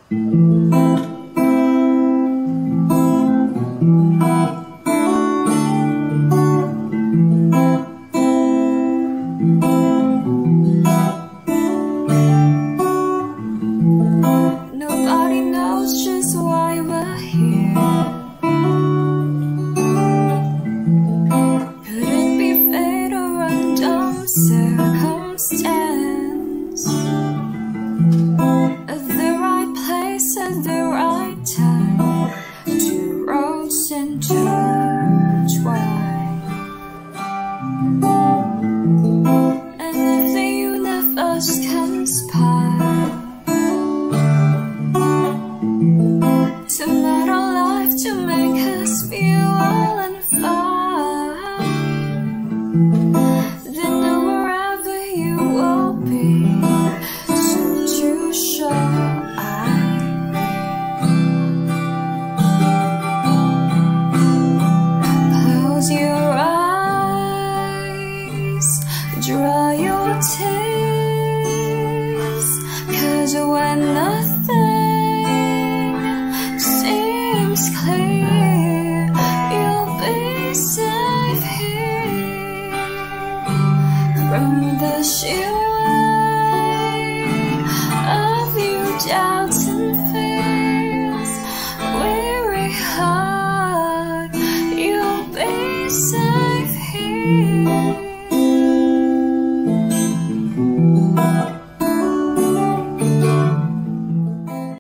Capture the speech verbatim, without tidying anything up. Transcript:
Nobody knows just why we're here. Could it be fate or random circumstance? At the right place at the right time, two roads intertwine. And if the universe conspire to met our life to make us feel all and fine, then know wherever you will be, so too shall I. Close your eyes, dry your tears, 'cause when nothing seems clear, you'll be safe here from the shield